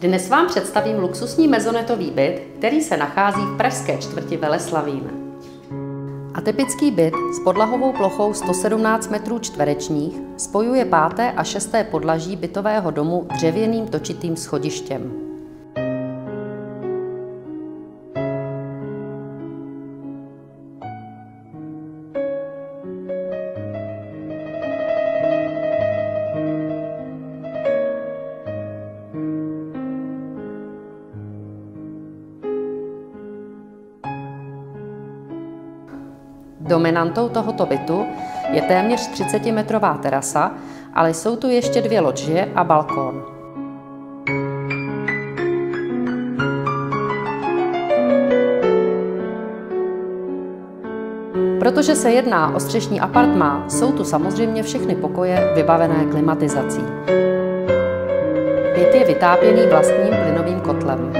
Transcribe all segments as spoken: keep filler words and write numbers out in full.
Dnes vám představím luxusní mezonetový byt, který se nachází v pražské čtvrti Veleslavín. Atypický byt s podlahovou plochou sto sedmnáct metrů čtverečních spojuje páté a šesté podlaží bytového domu dřevěným točitým schodištěm. Dominantou tohoto bytu je téměř třicetimetrová terasa, ale jsou tu ještě dvě lodžie a balkón. Protože se jedná o střešní apartmá, jsou tu samozřejmě všechny pokoje vybavené klimatizací. Byt je vytápěný vlastním plynovým kotlem.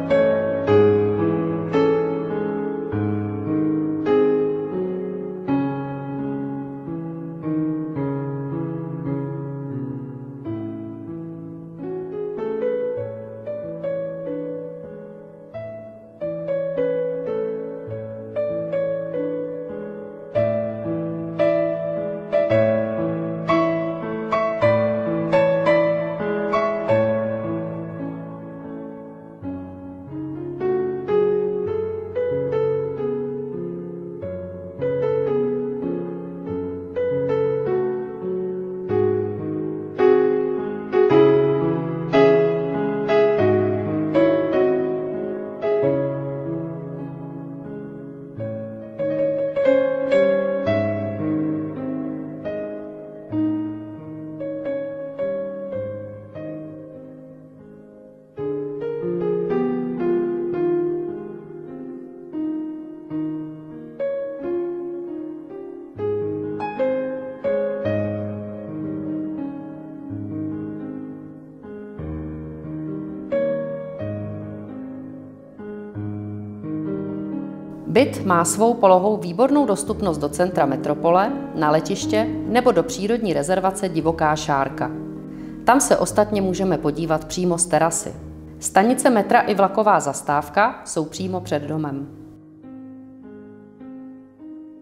Byt má svou polohou výbornou dostupnost do centra metropole, na letiště nebo do přírodní rezervace Divoká Šárka. Tam se ostatně můžeme podívat přímo z terasy. Stanice metra i vlaková zastávka jsou přímo před domem.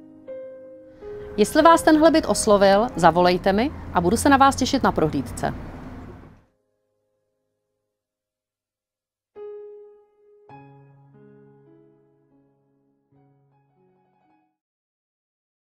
Jestli vás tenhle byt oslovil, zavolejte mi a budu se na vás těšit na prohlídce.